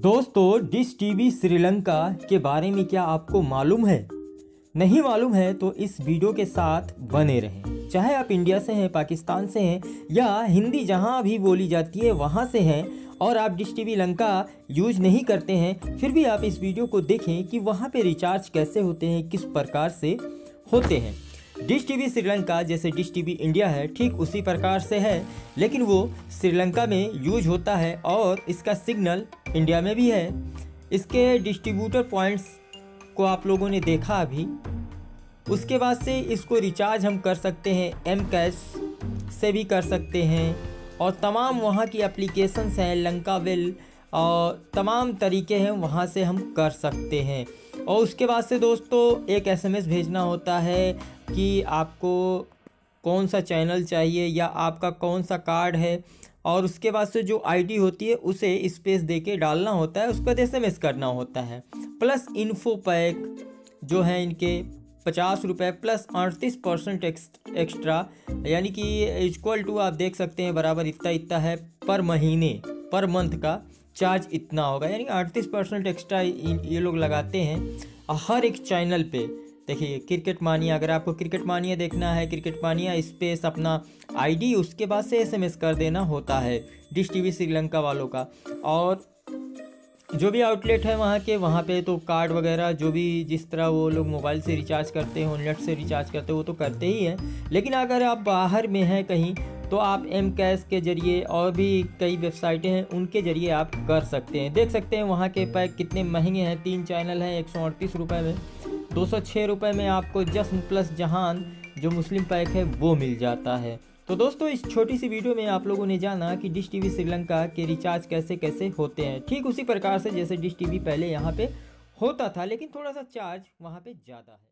दोस्तों, dish TV Sri Lanka के बारे में क्या आपको मालूम है? नहीं मालूम है तो इस वीडियो के साथ बने रहें। चाहे आप इंडिया से हैं, पाकिस्तान से हैं या हिंदी जहां भी बोली जाती है वहां से हैं और आप डिश टीवी लंका यूज नहीं करते हैं, फिर भी आप इस वीडियो को देखें कि वहां पे रिचार्ज कैसे होते हैं, किस प्रकार से होते हैं। डिश टीवी श्रीलंका जैसे डिश टीवी इंडिया है, ठीक उसी प्रकार से है, लेकिन वो श्रीलंका में यूज होता है और इसका सिग्नल इंडिया में भी है। इसके डिस्ट्रीब्यूटर पॉइंट्स को आप लोगों ने देखा अभी। उसके बाद से इसको रिचार्ज हम कर सकते हैं, एम कैश से भी कर सकते हैं और तमाम वहाँ की एप्लीकेशंस हैं, लंका बिल और तमाम तरीके हैं, वहाँ से हम कर सकते हैं। और उसके बाद से दोस्तों एक एसएमएस भेजना होता है कि आपको कौन सा चैनल चाहिए या आपका कौन सा कार्ड है, और उसके बाद से जो आईडी होती है उसे स्पेस देके डालना होता है, उसके बाद एसएमएस करना होता है। प्लस इन्फो पैक जो है इनके 50 रुपये प्लस 38% एक्स्ट्रा, यानी कि इक्वल टू आप देख सकते हैं बराबर इतना है पर महीने, पर मंथ का चार्ज इतना होगा, यानी 38% एक्स्ट्रा ये लोग लगाते हैं हर एक चैनल पे। देखिए क्रिकेट मानिया, अगर आपको क्रिकेट मानिया देखना है, क्रिकेट मानिया स्पेस अपना आईडी, उसके बाद से एसएमएस कर देना होता है डिश टीवी श्रीलंका वालों का। और जो भी आउटलेट है वहाँ के, वहाँ पे तो कार्ड वगैरह जो भी जिस तरह वो लोग मोबाइल से रिचार्ज करते हैं, नेट से रिचार्ज करते हैं, वो तो करते ही हैं। लेकिन अगर आप बाहर में हैं कहीं तो आप एम कैश के ज़रिए और भी कई वेबसाइटें हैं उनके ज़रिए आप कर सकते हैं। देख सकते हैं वहाँ के पैक कितने महंगे हैं। 3 चैनल हैं 138 रुपये में, 206 रुपये में आपको जश्न प्लस जहान जो मुस्लिम पैक है वो मिल जाता है। तो दोस्तों इस छोटी सी वीडियो में आप लोगों ने जाना कि डिश टीवी श्रीलंका के रिचार्ज कैसे कैसे होते हैं, ठीक उसी प्रकार से जैसे डिश टीवी पहले यहाँ पे होता था, लेकिन थोड़ा सा चार्ज वहाँ पे ज़्यादा है।